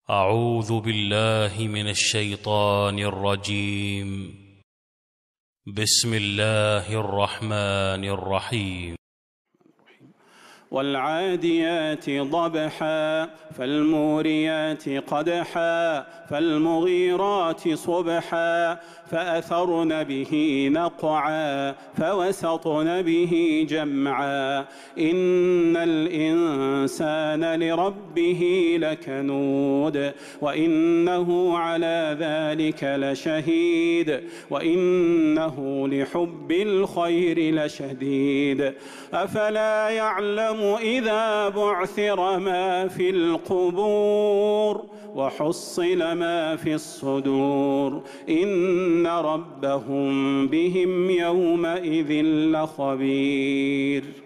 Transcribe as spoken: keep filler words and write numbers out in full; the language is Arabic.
أعوذ بالله من الشيطان الرجيم. بسم الله الرحمن الرحيم. والعاديات ضبحا فالموريات قدحا فالمغيرات صبحا فأثرن به نقعا فوسطن به جمعا إن الإنسان لربه لكنود وإنه على ذلك لشهيد وإنه لحب الخير لشديد أفلا يعلم إذا بعثر ما في القبور وحصل ما في الصدور إن ربهم بهم يومئذ لخبير.